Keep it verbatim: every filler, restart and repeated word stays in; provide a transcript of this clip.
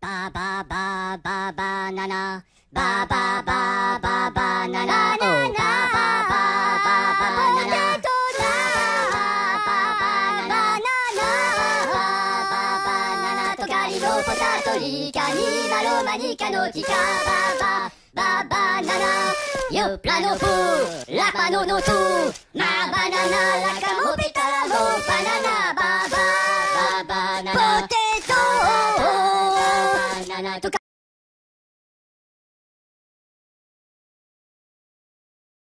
バババババナナバババババナナバババババナナバババナナトカリのポタトリカニマロマニカのキカババババナナヨプラノプラパノノトマバナナラカモペタラモバナナババ